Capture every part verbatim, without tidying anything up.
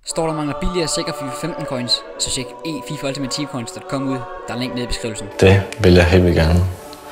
Står der mangler billigere og sikre FIFA femten coins, så tjek e FIFA Ultimate Team Coins punktum com ud. Der er link nede i beskrivelsen. Det vil jeg helt vildt gerne.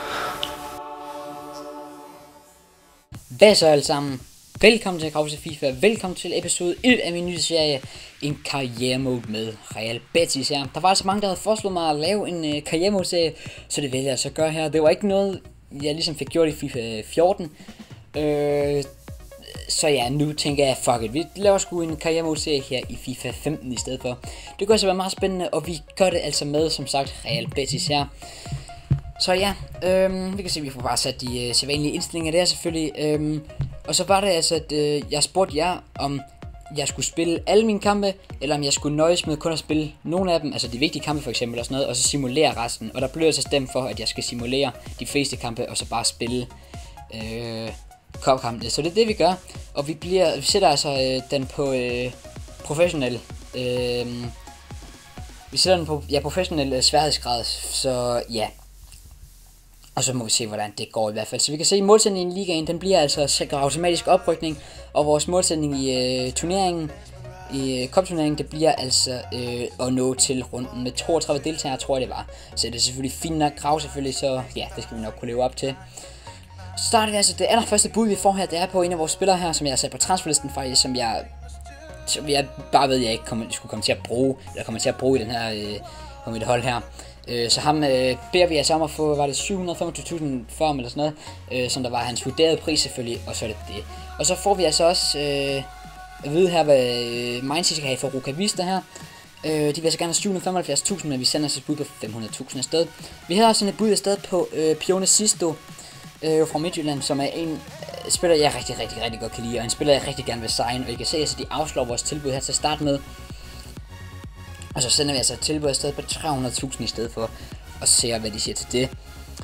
Hvad så alle sammen? Velkommen til Krause FIFA. Velkommen til episode et af min nye serie, en karriere mode med Real Betis her. Der var altså mange, der havde foreslået mig at lave en uh, karriere mode serie, så det vælger jeg så at gøre her. Det var ikke noget, jeg ligesom fik gjort i FIFA fjorten. Øh, så ja, nu tænker jeg, fuck it, vi laver sgu en karriere mode serie her i FIFA femten i stedet for. Det kunne altså være meget spændende, og vi gør det altså med, som sagt, Real Betis her. Så ja, øhm, vi kan se, at vi får bare sat de øh, sædvanlige indstillinger der selvfølgelig. Øhm, og så var det altså, at øh, jeg spurgte jer, om jeg skulle spille alle mine kampe, eller om jeg skulle nøjes med kun at spille nogle af dem, altså de vigtige kampe for eksempel og sådan noget, og så simulere resten. Og der blev jeg så stemt for, at jeg skal simulere de fleste kampe, og så bare spille øh, cup-kampene. Så det er det, vi gør, og vi, bliver, vi sætter altså øh, den på øh, professionel. Øh, vi sætter den på ja, professionel øh, sværhedsgrad, så ja. Og så må vi se, hvordan det går i hvert fald. Så vi kan se, at målsætningen i ligaen, den bliver altså sikret automatisk oprykning. Og vores målsætning i øh, turneringen, i øh, cup-turneringen, det bliver altså øh, at nå til runden med toogtredive deltagere, tror jeg det var. Så det er selvfølgelig fint nok krav selvfølgelig, så ja, det skal vi nok kunne leve op til. Så starter vi altså, det allerførste bud vi får her, det er på en af vores spillere her, som jeg har sat på transferlisten faktisk, som jeg, som jeg bare ved, jeg ikke kommer, skulle komme til at bruge, eller kommer til at bruge i den her, øh, på mit hold her. Øh, så ham øh, beder vi altså om at få, var det syv hundrede og femogtyve tusind for ham eller sådan noget, øh, som der var hans vurderede pris selvfølgelig, og så er det det. Og så får vi altså også øh, at vide her, hvad øh, Mainz skal have for Ruka Vista her. Øh, de vil altså gerne have syv hundrede og femoghalvfjerds tusind, men vi sender os et bud på fem hundrede tusind afsted. Vi har også et bud afsted på øh, Pione Sisto øh, fra Midtjylland, som er en øh, spiller, jeg rigtig, rigtig, rigtig godt kan lide, og en spiller, jeg rigtig gerne vil signe, og I kan se, at altså, de afslår vores tilbud her til at starte med. Og så sender vi altså et tilbud afsted på tre hundrede tusind i stedet for, og ser hvad de siger til det.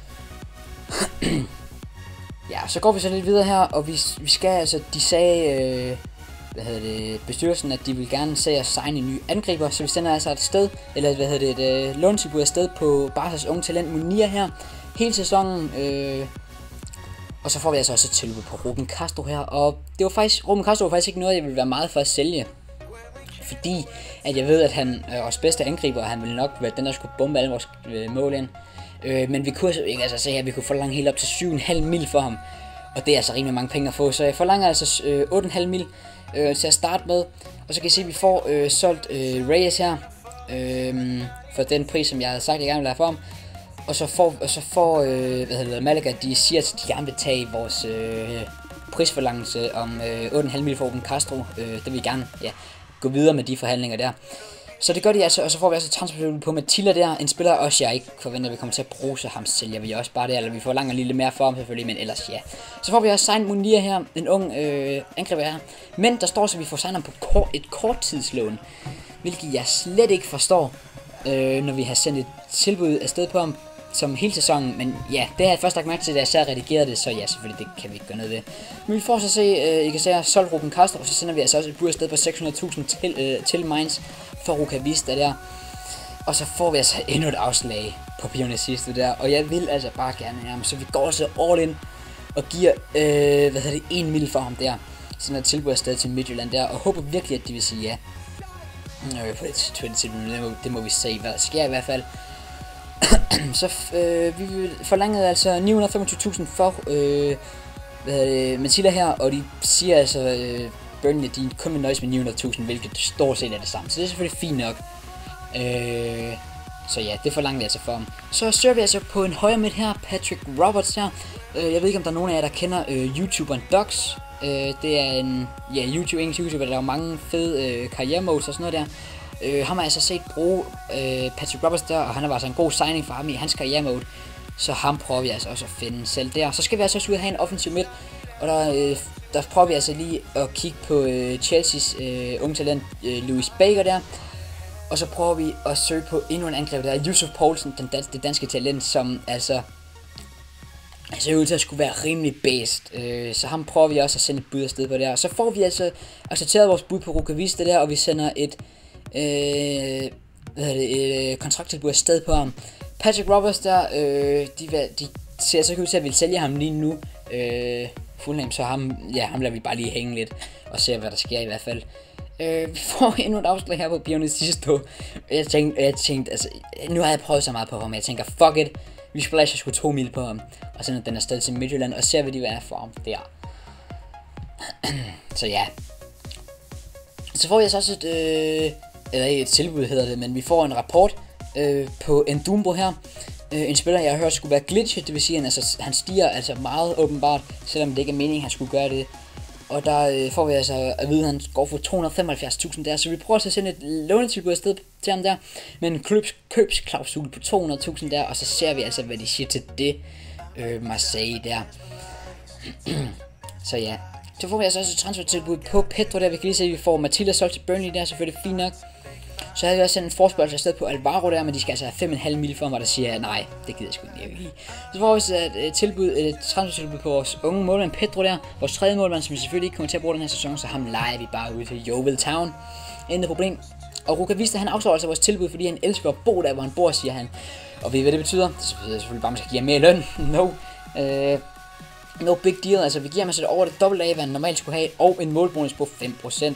Ja, så går vi så lidt videre her, og vi, vi skal altså, de sagde, øh, hvad hedder det, bestyrelsen, at de vil gerne se os signe en ny angriber, så vi sender altså et sted, eller hvad hedder det, et øh, låntilbud afsted på Barca's unge talent Munir her, hele sæsonen, øh, og så får vi altså også et tilbud på Ruben Castro her, og det var faktisk, Ruben Castro var faktisk ikke noget, jeg ville være meget for at sælge. Fordi at jeg ved, at han er vores bedste angriber, og han ville nok være den, der skulle bombe alle vores øh, mål ind. Øh, men vi kunne ikke altså se her, vi kunne forlange helt op til syv komma fem mil for ham. Og det er altså rimelig mange penge at få, så jeg forlanger altså øh, otte komma fem mil øh, til at starte med. Og så kan I se, at vi får øh, solgt øh, Reyes her, øh, for den pris, som jeg havde sagt, jeg gerne ville have for ham. Og så får, og så får øh, hvad hedder det, Malaga, de siger, at de gerne vil tage vores øh, prisforlangelse om øh, otte komma fem mil for Ruben Castro. Øh, det vil vi gerne, ja, gå videre med de forhandlinger der. Så det gør de altså, og så får vi altså transfer på Matilla der, en spiller også jeg ikke forventer, at vi kommer til at bruge, så ham sælger vi også bare der, eller vi får langt lidt mere for ham selvfølgelig, men ellers ja. Så får vi også signet Munir her, en ung øh, angriber her, men der står så, at vi får signet ham på kort, et korttidslån, hvilket jeg slet ikke forstår, øh, når vi har sendt et tilbud afsted på ham, som hele sæsonen, men ja, det har jeg først lagt mærke til, da jeg selv redigerede det, så ja, selvfølgelig, det kan vi ikke gøre noget ved. Men vi får så se, øh, I kan se her, solgt Ruben Castro, og så sender vi altså også et bud afsted på seks hundrede tusind til, øh, til Mainz for Ruka Vista der. Og så får vi altså endnu et afslag på Pione Sisto der, og jeg vil altså bare gerne have ham, så vi går så all in og giver, øh, hvad hedder det, en mil for ham der. Sender et tilbud afsted til Midtjylland der, og håber virkelig, at de vil sige ja. Øh, på det, det, må, det må vi se, hvad der sker i hvert fald. Så øh, vi forlangede altså ni hundrede og femogtyve tusind for øh, Matilla her, og de siger altså, øh, Burnley, de kun vil nøjes med ni hundrede tusind, hvilket stort set er det samme, så det er selvfølgelig fint nok. Øh, så ja, det forlanger vi altså for ham. Så søger vi altså på en højre midt her, Patrick Roberts her. Øh, jeg ved ikke, om der er nogen af jer, der kender øh, YouTuberen Docs. Øh, det er en ja, YouTube, engelsk YouTuber, der laver mange fede øh, karrieremodes og sådan noget der. Øh, ham har jeg så set bruge øh, Patrick Roberts der, og han har altså en god signing for ham i hans karrieremode. Så ham prøver vi altså også at finde selv der. Så skal vi altså også ud og have en offensiv midt, og der, øh, der prøver vi altså lige at kigge på øh, Chelseas øh, unge talent øh, Louis Baker der. Og så prøver vi at søge på endnu en angriber, der er Yusuf Poulsen, den dans det danske talent, som altså ser ud til at skulle være rimelig bedst. Øh, så ham prøver vi også at sende et bud afsted på der. Og så får vi altså accepteret vores bud på Ruka Vista der, og vi sender et Øh, hvad er det, et øh, kontrakttilbud afsted på ham. Patrick Roberts der, øh, de, de ser så ikke ud til at ville sælge ham lige nu. Øh, Fulham, så ham, ja, ham lader vi bare lige hænge lidt og se, hvad der sker i hvert fald. Øh, vi får endnu et afslag her på Pionicisto. Jeg tænkte, jeg tænkte, altså, nu har jeg prøvet så meget på ham, jeg tænker, fuck it. Vi splasher sgu to mil på ham, og sender den afsted til Midtjylland, og ser hvad de vil have for ham der. Så ja. Så får vi altså også et, øh, eller et tilbud hedder det, men vi får en rapport øh, på Ndumbo her. Øh, en spiller jeg har hørt skulle være glitchet, det vil sige, at han, altså, han stiger altså meget åbenbart, selvom det ikke er meningen, han skulle gøre det. Og der øh, får vi altså at vide, at han går for to hundrede og femoghalvfjerds tusind der, så vi prøver at sende et lånetilbud afsted til ham der, med en købs, købsklausul på to hundrede tusind der, og så ser vi altså, hvad de siger til det, øh, Marseille der. Så ja, så får vi altså også et transfertilbud på Pedro der, vi kan lige se, at vi får Matilda solgt til Burnley der, selvfølgelig fint nok. Så havde vi også sendt en forspørgsel afsted på Alvaro der, men de skal altså have fem komma fem mil for mig, der siger, nej, det gider jeg sgu ikke. Så får vi så et, et tilbud, et transfertilbud på vores unge målmand Pedro der, vores tredje målmand, som vi selvfølgelig ikke kommer til at bruge den her sæson, så ham leger vi bare ud til Yeovil Town. Intet problem. Og Rukavista, han afslår altså vores tilbud, fordi han elsker at bo der, hvor han bor, siger han. Og ved I, hvad det betyder? Det betyder selvfølgelig bare, at man skal give ham mere løn. No. Uh, no big deal. Altså, vi giver ham altså over det dobbelt af, hvad han normalt skulle have, og en målbonus på fem procent.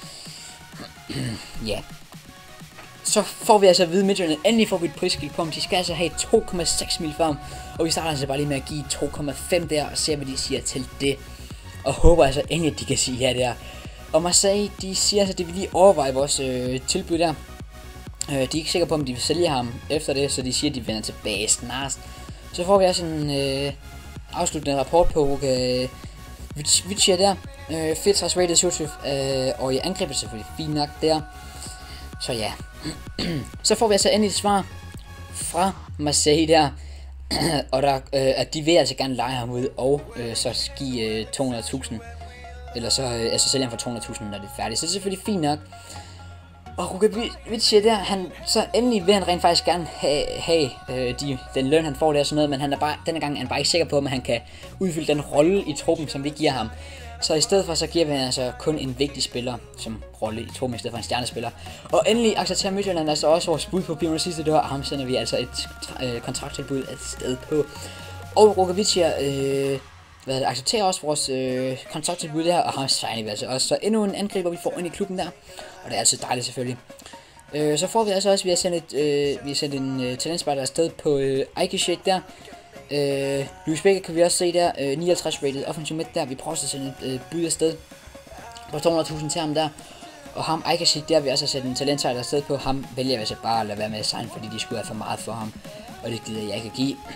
Ja. Så får vi altså at vide, at Midtjylland endelig får vi et prisskilt på ham. De skal altså have to komma seks mil for ham. Og vi starter altså bare lige med at give to komma fem der, og ser hvad de siger til det. Og håber altså endelig, at de kan sige ja der. Og Marseille, de siger altså, at de vil lige overveje vores øh, tilbud der. Øh, de er ikke sikre på, om de vil sælge ham efter det, så de siger, at de vender tilbage snarest. Så får vi også en øh, afsluttende rapport på øh, Vicia der. Øh, fireogtres rated syvogtyve, øh, og i angrebet selvfølgelig fint nok der. Så ja. Så får vi altså endelig et svar fra Marseille der. Og der, øh, at de vil altså gerne lege ham ud, og øh, så give øh, to hundrede tusind. Eller så øh, altså sælge ham for to hundrede tusind, når det er færdigt. Så det er selvfølgelig fint nok. Og Rukavicic der, han, så endelig vil han rent faktisk gerne have, have øh, de, den løn, han får der og sådan noget, men han er bare, denne gang er han bare ikke sikker på, om han kan udfylde den rolle i truppen, som vi giver ham. Så i stedet for, så giver vi altså kun en vigtig spiller som rolle i truppen, i stedet for en stjernespiller. Og endelig accepterer Midtjylland altså også vores bud på Pioners sidste dør, og ham sender vi altså et øh, kontrakttilbud et sted på. Og Rukavicic øh, hvad det, accepterer også vores øh, kontrakttilbud der, og ham signer vi altså også. Så endnu en angriber, vi får ind i klubben der, og det er altså dejligt selvfølgelig. Øh, så får vi altså også, vi har sendt, et, øh, vi har sendt en øh, talentspejder afsted på øh, Aikishek der. Øh, Louis Becker kan vi også se der, øh, nioghalvtreds rated offensive midt der, vi prøver at sende et øh, bud afsted på to hundrede tusind til ham der. Og ham Aikishek der, vi også har sendt en talentspejder afsted på, ham vælger vi altså bare at lade være med at signe, fordi de skulle have for meget for ham, og det gider jeg ikke at give.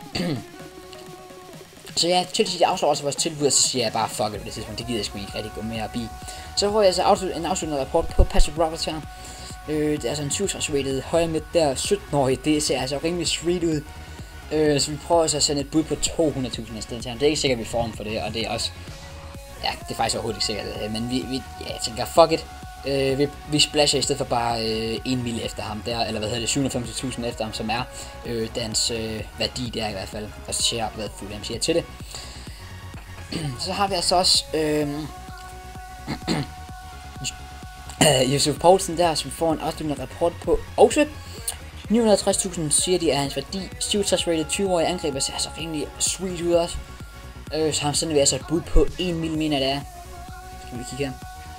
Så ja, til de afslår også vores tilbud, og så siger jeg bare fuck it på det tidspunkt, det gider jeg sgu ikke rigtig gå mere op i. Så får jeg altså afslut, en afsluttende rapport på Patrick Roberts her. Øh, det er altså en syvogtres rated højre midt der, sytten-årig, det ser altså rimelig sweet ud. Øh, så vi prøver altså at sende et bud på to hundrede tusind i stedet til ham. Det er ikke sikkert, at vi får ham for det, og det er også, ja, det er faktisk overhovedet ikke sikkert, men vi, vi ja, jeg tænker fuck it. Øh, vi, vi splasher i stedet for bare øh, en mil efter ham der, eller hvad hedder det, syv hundrede og femoghalvtreds tusind efter ham, som er øh, dans øh, værdi der i hvert fald, og så ser hvad Fulham siger til det. Så har vi altså også øh, Yusuf Poulsen der, som får en afsluttende rapport på også ni hundrede og halvtreds tusind, siger de er hans værdi, syvogtres rated tyve-årige angriber, ser altså rimelig sweet ud også. Øh, så ham sender vi altså et bud på en mil, mener det er. Skal vi kigge her.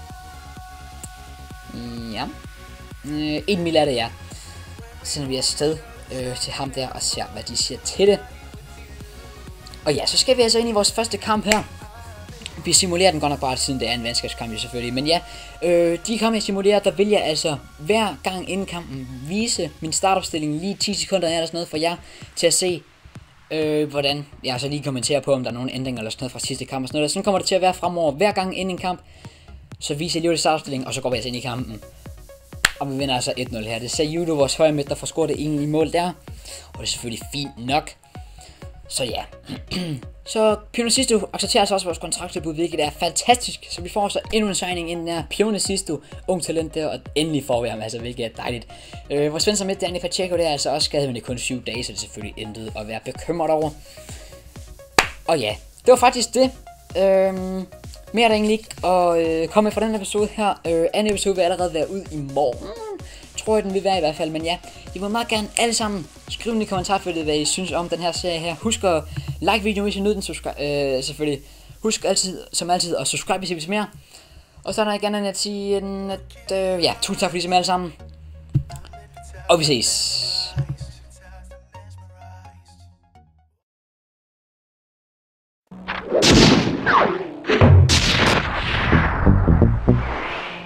Ja. Øh, en mil er det, ja. Så sender vi afsted øh, til ham der og ser, hvad de siger til det. Og ja, så skal vi altså ind i vores første kamp her. Vi simulerer den godt nok bare, siden det er en venskabskamp selvfølgelig. Men ja, øh, de kampe jeg simulerer, der vil jeg altså hver gang inden kampen vise min startopstilling lige ti sekunder eller sådan noget for jer, til at se, øh, hvordan jeg så lige kommenterer på, om der er nogle ændringer eller sådan noget fra sidste kamp og sådan noget. Sådan kommer det til at være fremover hver gang inden en kamp. Så viser jeg lige startopstillingen, og så går vi altså ind i kampen. Og vi vinder altså et nul her. Det ser Judo, vores højre midt, der får scoret det ene mål der. Og det er selvfølgelig fint nok. Så ja. Så Pionicisto accepterer altså også vores kontrakttilbud, hvilket er fantastisk. Så vi får så endnu en signing ind der. Pionicisto, ung talent der, og endelig får vi ham, altså, hvilket er dejligt. Øh, vores Svensson midt, Danny Pacheco, der er altså også skadet, men det er kun syv dage, så det er selvfølgelig intet at være bekymret over. Og ja, det var faktisk det. Øhm, mere er der egentlig ikke at øh, komme fra den episode her. Øh, anden episode vil allerede være ud i morgen. Tror jeg den vil være i hvert fald, men ja, I må meget gerne alle sammen skrive i kommentarfeltet, hvad I synes om den her serie her. Husk at like videoen, hvis I nød den, subscribe, øh, selvfølgelig. Husk altid, som altid, at subscribe, hvis I vil se mere. Og så er der ikke andet end at sige, at øh, ja, tusind tak fordi I så med alle sammen. Og vi ses.